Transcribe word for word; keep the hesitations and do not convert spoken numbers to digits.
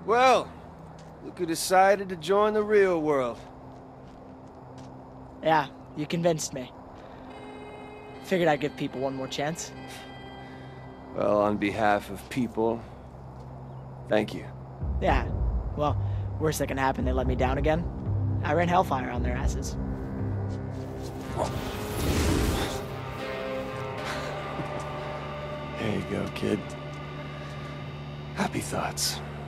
Well, look who decided to join the real world. Yeah, you convinced me. Figured I'd give people one more chance. Well, on behalf of people, thank you. Yeah, well, worst that can happen, they let me down again. I ran hellfire on their asses. There you go, kid. Happy thoughts.